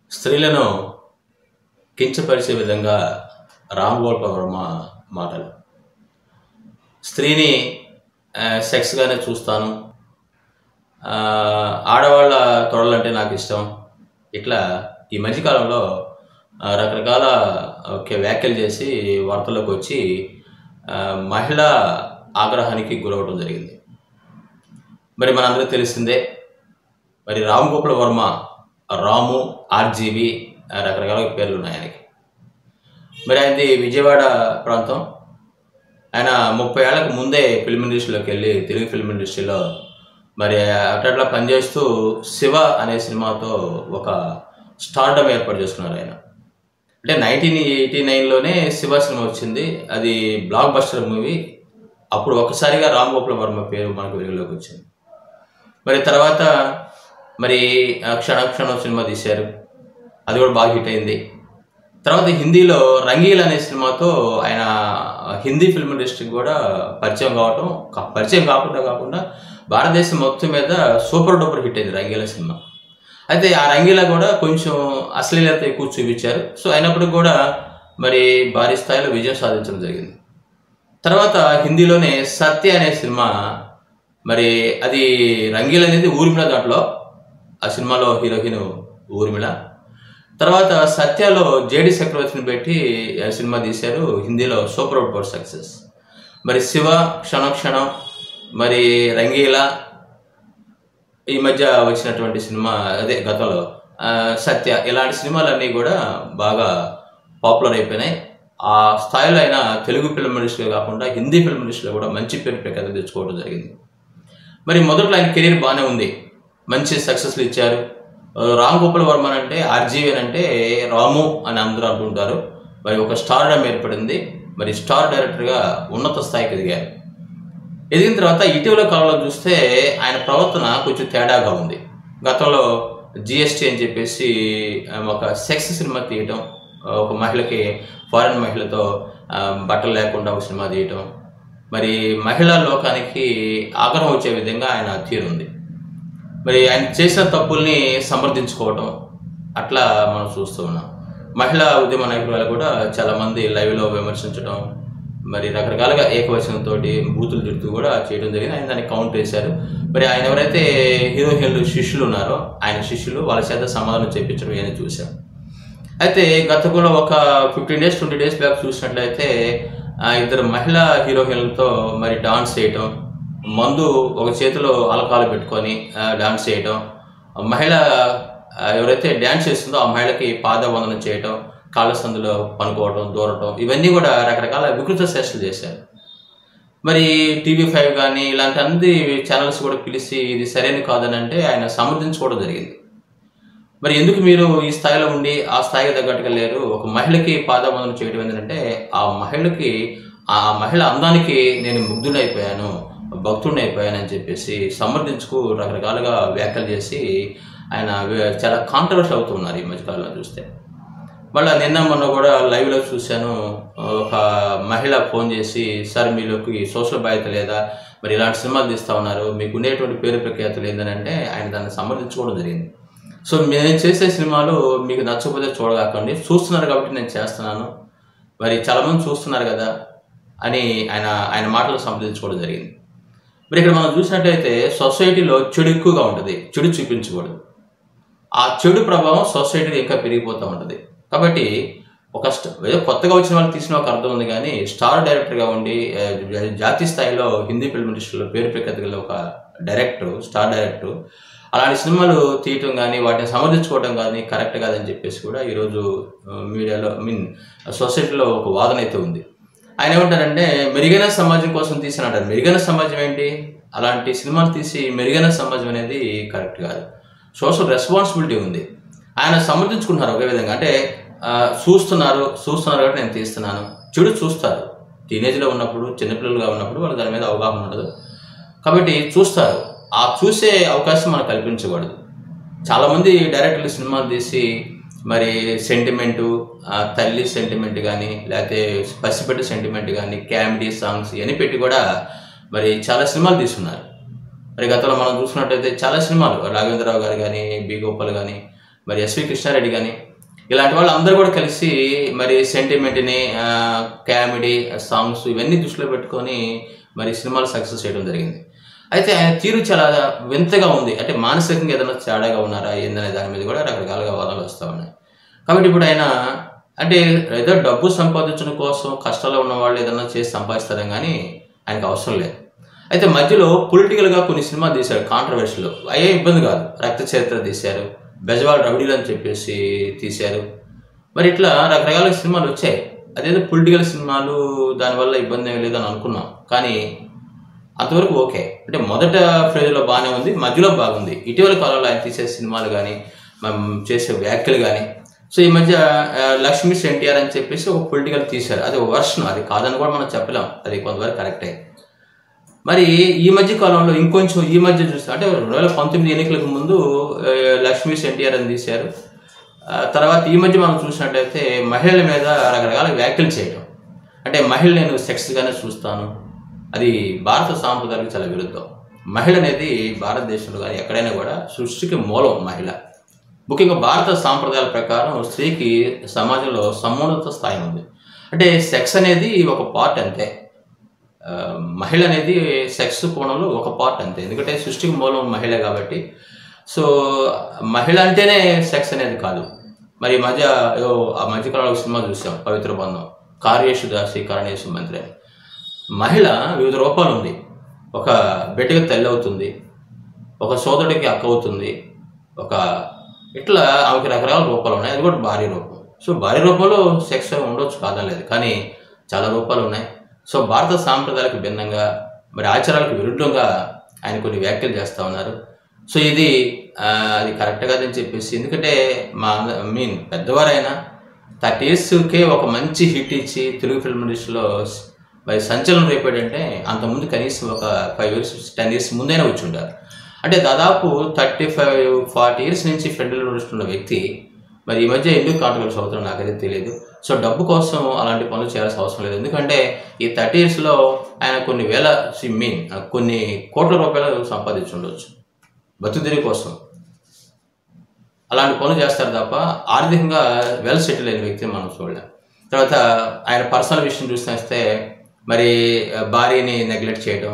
స్త్రీలను కించపరిచే విధంగా రామ్ గోపాల్ వర్మ మాటలు. స్త్రీని సెక్స్గానే చూస్తాను, ఆడవాళ్ళ తొడలంటే నాకు ఇష్టం, ఇట్లా ఈ మధ్యకాలంలో రకరకాల వ్యాఖ్యలు చేసి వార్తల్లోకి వచ్చి మహిళా ఆగ్రహానికి గురవడం జరిగింది. మరి మనందరికీ తెలిసిందే, మరి రామ్ గోపాల్ వర్మ, రాము, ఆర్జీవి రకరకాల పేర్లు ఉన్నాయి ఆయనకి. మరి ఆయనది విజయవాడ ప్రాంతం. ఆయన 30 ఏళ్లకు ముందే ఫిల్మ్ ఇండస్ట్రీలోకి వెళ్ళి తెలుగు ఫిల్మ్ ఇండస్ట్రీలో మరి అట్లా పనిచేస్తూ శివ అనే సినిమాతో ఒక స్టార్డమ్ ఏర్పాటు చేసుకున్నారు ఆయన. అంటే 1989లోనే శివ సినిమా వచ్చింది, అది బ్లాక్ బస్టర్ మూవీ. అప్పుడు ఒక్కసారిగా రామ్ గోపాల్ వర్మ పేరు మనకు వెలుగులోకి వచ్చింది. మరి తర్వాత మరి క్షణం సినిమా తీశారు, అది కూడా బాగా హిట్ అయింది. తర్వాత హిందీలో రంగీల్ అనే సినిమాతో ఆయన హిందీ ఫిల్మ్ ఇండస్ట్రీకి కూడా పరిచయం కాకుండా భారతదేశం మొత్తం మీద సూపర్ డూపర్ హిట్ అయింది రంగీల సినిమా. అయితే ఆ రంగీలా కూడా కొంచెం అశ్లీలత ఎక్కువ చూపించారు. సో అయినప్పటికీ కూడా మరి భారీ స్థాయిలో విజయం సాధించడం జరిగింది. తర్వాత హిందీలోనే సత్య అనే సినిమా, మరి అది రంగీల్ అనేది ఊర్మిళ, దాంట్లో ఆ సినిమాలో హీరోయిన్ ఊర్మిళ. తర్వాత సత్యలో జేడి చక్రవర్తిని పెట్టి సినిమా తీశారు, హిందీలో సూపర్ డూపర్ సక్సెస్. మరి శివ, క్షణం, మరి రంగీలా, ఈ మధ్య వచ్చినటువంటి సినిమా అదే గతంలో సత్య, ఇలాంటి సినిమాలన్నీ కూడా బాగా పాపులర్ అయిపోయినాయి. ఆ స్థాయిలో అయినా తెలుగు ఫిల్మ్ ఇండస్ట్రీలో కాకుండా హిందీ ఫిల్మ్ ఇండస్ట్రీలో కూడా మంచి పేరు ప్రఖ్యాతి తెచ్చుకోవడం జరిగింది. మరి మొదట్లో ఆయన కెరీర్ బాగానే ఉంది, మంచి సక్సెస్లు ఇచ్చారు. రామ్ గోపాల్ వర్మ అంటే ఆర్జీవి అంటే రాము అని అందరూ అంటుంటారు. మరి ఒక స్టార్డమ్ ఏర్పడింది, మరి స్టార్ డైరెక్టర్గా ఉన్నత స్థాయికి ఎదిగిన తర్వాత ఇటీవల కాలంలో చూస్తే ఆయన ప్రవర్తన కొంచెం తేడాగా ఉంది. గతంలో జిఎస్టీ అని చెప్పేసి ఒక సెక్స్ సినిమా తీయటం, ఒక మహిళకి, ఫారెన్ మహిళతో బట్టలు లేకుండా ఒక సినిమా తీయటం, మరి మహిళా లోకానికి ఆగ్రహం వచ్చే విధంగా ఆయన తీరుంది. మరి ఆయన చేసిన తప్పుల్ని సమర్థించుకోవటం, అట్లా మనం చూస్తూ ఉన్నాం. మహిళా ఉద్యమ నాయకులు కూడా చాలామంది లైవ్లో విమర్శించడం, మరి రకరకాలుగా ఏకవచనంతో బూతులు తిడుతూ కూడా చేయడం జరిగింది. ఆయన దాన్ని కౌంటర్ చేశారు. మరి ఆయన ఎవరైతే హీరోయిన్లు శిష్యులు ఉన్నారో, ఆయన శిష్యులు వాళ్ళ చేత సమాధానం చెప్పించడం ఏమైనా చూశాం. అయితే గతంలో ఒక 15 డేస్ 20 డేస్ బ్యాక్ చూసినట్లయితే ఇద్దరు మహిళా హీరోయిన్లతో మరి డాన్స్ చేయటం, మందు ఒక చేతిలో అలకాలు పెట్టుకొని డాన్స్ చేయటం, మహిళ ఎవరైతే డ్యాన్స్ చేస్తుందో ఆ మహిళకి పాదవందనం చేయటం, కాళ్ళ సందులో పనుకోవటం, దూరటం, ఇవన్నీ కూడా రకరకాల వికృత చేష్టలు చేశారు. మరి TV5 కానీ ఇలాంటి అన్ని ఛానల్స్ కూడా పిలిచి ఇది సరైన కాదని అంటే ఆయన సమర్థించుకోవడం జరిగింది. మరి ఎందుకు మీరు ఈ స్థాయిలో ఉండి ఆ స్థాయికి తగ్గట్టుగా లేరు? ఒక మహిళకి పాదవందనం చేయడం ఏంటంటే ఆ మహిళ అందానికి నేను ముగ్ధుడైపోయాను, భక్తుడినైపోయానని చెప్పేసి సమర్థించుకు రకరకాలుగా వ్యాఖ్యలు చేసి ఆయన చాలా కాంట్రవర్సీ అవుతున్నారు ఈ మధ్యకాలంలో చూస్తే. మళ్ళీ నిన్న మొన్న కూడా లైవ్లో చూశాను, ఒక మహిళ ఫోన్ చేసి, సార్ మీలోకి సోషల్ బాధ్యత లేదా, మరి ఇలాంటి సినిమాలు తీస్తూ ఉన్నారు, మీకు ఉండేటువంటి పేరు ప్రఖ్యాతులు ఏంటని అంటే ఆయన దాన్ని సమర్థించుకోవడం జరిగింది. సో నేను చేసే సినిమాలు మీకు నచ్చకపోతే చూడగాకండి, చూస్తున్నారు కాబట్టి నేను చేస్తున్నాను, మరి చాలామంది చూస్తున్నారు కదా అని ఆయన మాటలు సమర్థించుకోవడం జరిగింది. మరి ఇక్కడ మనం చూసినట్టయితే సొసైటీలో చెడు ఎక్కువగా ఉంటుంది, చెడు చూపించకూడదు. ఆ చెడు ప్రభావం సొసైటీలో ఇంకా పెరిగిపోతూ ఉంటుంది. కాబట్టి ఏదో కొత్తగా వచ్చిన వాళ్ళు తీసిన ఒక అర్థం ఉంది, కానీ స్టార్ డైరెక్టర్గా ఉండి జాతీయ స్థాయిలో హిందీ ఫిల్మ్ ఇండస్ట్రీలో పేరు ప్రఖ్యాతి గల ఒక స్టార్ డైరెక్టర్ అలాంటి సినిమాలు తీయటం కానీ వాటిని సమర్థించుకోవడం కానీ కరెక్ట్ కాదని చెప్పేసి కూడా ఈరోజు మీడియాలో సొసైటీలో ఒక వాదన అయితే ఉంది. ఆయన ఏమంటారంటే మెరుగైన సమాజం కోసం తీసినట్టు. మెరుగైన సమాజం ఏంటి? అలాంటి సినిమాలు తీసి మెరుగైన సమాజం అనేది కరెక్ట్ కాదు. సోషల్ రెస్పాన్సిబిలిటీ ఉంది. ఆయన సమర్థించుకుంటున్నారు ఒకే విధంగా, అంటే చూస్తున్నారు కాబట్టి నేను తీస్తున్నాను. చెడు చూస్తారు, టీనేజ్లో ఉన్నప్పుడు, చిన్నపిల్లలుగా ఉన్నప్పుడు వాళ్ళకి దాని మీద అవగాహన ఉండదు కాబట్టి చూస్తారు. ఆ చూసే అవకాశం మనకు కల్పించకూడదు. చాలామంది డైరెక్టర్లు సినిమాలు తీసి మరి సెంటిమెంటు, తల్లి సెంటిమెంట్ కానీ, లేకపోతే పసిపెట్టు సెంటిమెంట్ కానీ, కామెడీ సాంగ్స్ ఇవన్నీ పెట్టి కూడా మరి చాలా సినిమాలు తీసుకున్నారు. మరి గతంలో మనం చూసుకున్నట్టయితే చాలా సినిమాలు రాఘవేంద్రరావు గారు కానీ, బి గోపాల్ కానీ మరి ఎస్వి కృష్ణారెడ్డి కానీ ఇలాంటి వాళ్ళు అందరూ కూడా కలిసి మరి సెంటిమెంట్ని కామెడీ సాంగ్స్ ఇవన్నీ దృష్టిలో పెట్టుకొని మరి సినిమాలు సక్సెస్ చేయడం జరిగింది. అయితే ఆయన తీరు చాలా వింతగా ఉంది. అంటే మానసికంగా ఏదైనా తేడాగా ఉన్నారా ఏందనే దాని మీద కూడా రకరకాలుగా వాదనలు వస్తూ ఉన్నాయి. కాబట్టి ఇప్పుడు ఆయన అంటే ఏదో డబ్బు సంపాదించడం కోసం కష్టాల్లో ఉన్న వాళ్ళు ఏదైనా చేసి సంపాదిస్తారే కానీ ఆయనకు అవసరం లేదు. అయితే మధ్యలో పొలిటికల్గా కొన్ని సినిమాలు తీశారు, కాంట్రవర్షియల్. అయ్యే ఇబ్బంది కాదు. రక్త చరిత్ర తీశారు, బెజవాడ రౌడీలు అని చెప్పేసి తీశారు. మరి ఇట్లా రకరకాల సినిమాలు వచ్చాయి. అదేదో పొలిటికల్ సినిమాలు దానివల్ల ఇబ్బంది ఏమి లేదని అనుకున్నాం. కానీ అంతవరకు ఓకే. అంటే మొదట ఫ్రేజ్లో బాగానే ఉంది, మధ్యలో బాగుంది. ఇటీవల కాలంలో ఆయన తీసే సినిమాలు కానీ మనం చేసే వ్యాఖ్యలు కానీ. సో ఈ మధ్య లక్ష్మీ ఎన్టీఆర్ అని చెప్పేసి ఒక పొలిటికల్ తీశారు. అది ఒక వర్షన్, అది కాదని కూడా మనం చెప్పలేం, అది కొంతవరకు కరెక్టే. మరి ఈ మధ్య కాలంలో ఇంకొంచెం ఈ మధ్య చూస్తే అంటే 2019 ఎన్నికలకు ముందు లక్ష్మీ ఎన్టీఆర్ అని తీశారు. తర్వాత ఈ మధ్య మనం చూసినట్టయితే మహిళల మీద రకరకాల వ్యాఖ్యలు చేయడం. అంటే మహిళ నేను సెక్స్గానే చూస్తాను, అది భారత సాంప్రదాయాలకు చాలా విరుద్ధం. మహిళ అనేది భారతదేశంలో కానీ ఎక్కడైనా కూడా సృష్టికి మూలం మహిళ. ముఖ్యంగా భారత సాంప్రదాయాల ప్రకారం స్త్రీకి సమాజంలో సమున్నత స్థాయి ఉంది. అంటే సెక్స్ అనేది ఒక పార్ట్ అంతే, మహిళ అనేది సెక్స్ కోణంలో ఒక పార్ట్ అంతే. ఎందుకంటే సృష్టికి మూలం మహిళ కాబట్టి. సో మహిళ అంటేనే సెక్స్ అనేది కాదు. మరి ఆ మధ్యకాలంలో సినిమా చూసాం, పవిత్ర బంధం, కార్యేషు దాసి కరణేషు మంత్రి అని. మహిళ వివిధ రూపాలు ఉంది. ఒక బిడ్డకి తల్లి అవుతుంది, ఒక సోదరుడికి అక్క అవుతుంది, ఒక ఇట్లా ఆమెకి రకరకాల రూపాలు ఉన్నాయి. అది కూడా భార్య రూపం. సో భార్య రూపంలో సెక్స్ ఉండొచ్చు, కాదనలేదు, కానీ చాలా రూపాలు ఉన్నాయి. సో భారత సాంప్రదాయాలకు భిన్నంగా మరి ఆచారాలకు విరుద్ధంగా ఆయన కొన్ని వ్యాఖ్యలు చేస్తూ ఉన్నారు. సో ఇది అది కరెక్ట్ కాదని చెప్పేసి, ఎందుకంటే పెద్దవారైనా 30 yearsకే ఒక మంచి హిట్ ఇచ్చి తెలుగు ఫిల్మ్ ఇండస్ట్రీలో మరి సంచలనం రేపాడంటే అంతకుముందు కనీసం ఒక 5 years 10 years ముందైనా వచ్చి ఉంటారు. అంటే దాదాపు 35-40 years నుంచి ఫిల్మ్ ఇండస్ట్రీలో ఉన్న వ్యక్తి మరి ఈ మధ్య ఎందుకు కాంట్రవర్సీ అవుతుందో నాకైతే తెలియదు. సో డబ్బు కోసం అలాంటి పనులు చేయాల్సిన అవసరం లేదు. ఎందుకంటే ఈ 30 yearsలో ఆయన కొన్ని కోట్ల రూపాయలు సంపాదించి ఉండవచ్చు బతుకుదిరి కోసం. అలాంటి పనులు చేస్తారు తప్ప ఆర్థికంగా వెల్ సెటిల్ అయిన వ్యక్తిని మనం చూడలేం. తర్వాత ఆయన పర్సనల్ విషయం చూస్తే మరి భార్యని నెగ్లెక్ట్ చేయడం.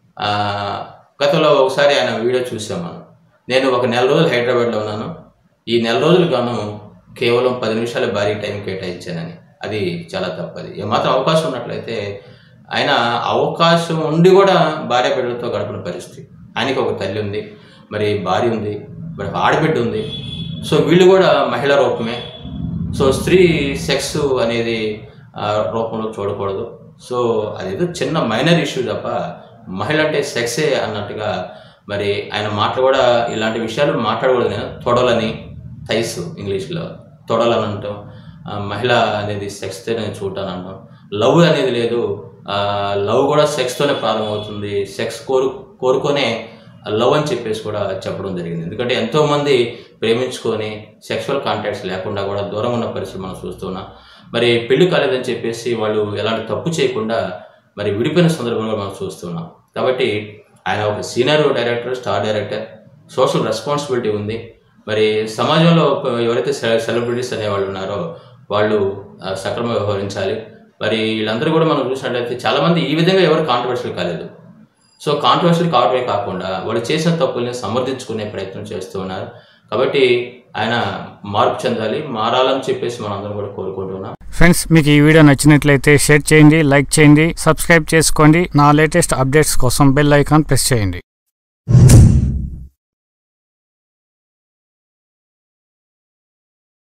గతంలో ఒకసారి ఆయన వీడియో చూసాం మనం. నేను ఒక 1 నెల రోజులు హైదరాబాద్లో ఉన్నాను, ఈ 1 నెల రోజులు గాను కేవలం 10 నిమిషాలు భార్య టైం కేటాయించానని. అది చాలా తప్పది. ఏమాత్రం అవకాశం ఉన్నట్లయితే ఆయన అవకాశం ఉండి కూడా భార్య బిడ్డలతో గడపని పరిస్థితి. ఆయనకి ఒక తల్లి ఉంది, మరి భార్య ఉంది, మరి ఆడబిడ్డ ఉంది. సో వీళ్ళు కూడా మహిళా రూపమే. సో స్త్రీ సెక్స్ అనేది రూపంలో చూడకూడదు. సో అదేదో చిన్న మైనర్ ఇష్యూ తప్ప మహిళ అంటే సెక్సే అన్నట్టుగా మరి ఆయన మాటలు కూడా ఇలాంటి విషయాలు మాట్లాడకూడదు. నేను తొడలని థైస్ ఇంగ్లీష్లో తొడలని అంటాం, మహిళ అనేది సెక్స్తో నేను చూడటాను అంటాం. లవ్ అనేది లేదు, లవ్ కూడా సెక్స్తోనే ప్రారంభమవుతుంది. సెక్స్ కోరుకొనే లవ్ అని చెప్పేసి కూడా చెప్పడం జరిగింది. ఎందుకంటే ఎంతోమంది ప్రేమించుకొని సెక్షువల్ కాంటాక్ట్స్ లేకుండా కూడా దూరం ఉన్న పరిస్థితి మనం చూస్తున్నాం. మరి పెళ్లి కాలేదని చెప్పేసి వాళ్ళు ఎలాంటి తప్పు చేయకుండా మరి విడిపోయిన సందర్భంగా మనం చూస్తున్నాం. కాబట్టి ఆయన ఒక senior director, star director, social responsibility ఉంది. మరి సమాజంలో ఎవరైతే సెలబ్రిటీస్ అనేవాళ్ళు ఉన్నారో వాళ్ళు సక్రమంగా వ్యవహరించాలి. మరి వీళ్ళందరూ కూడా మనం చూసినట్లయితే చాలామంది ఈ విధంగా ఎవరు కాంట్రవర్షియల్ కాలేదు. సో కాంట్రవర్షియల్ కావడమే కాకుండా వాళ్ళు చేసిన తప్పుల్ని సమర్థించుకునే ప్రయత్నం చేస్తూ ఉన్నారు. కాబట్టి ఆయన మార్పు చెందాలి, మారాలని చెప్పేసి మనం అందరం కూడా కోరుకుంటున్నాం. ఫ్రెండ్స్, మీకు ఈ వీడియో నచ్చినట్లయితే షేర్ చేయండి, లైక్ చేయండి, సబ్స్క్రైబ్ చేసుకోండి. నా లేటెస్ట్ అప్డేట్స్ కోసం బెల్ ఐకాన్ ప్రెస్ చేయండి.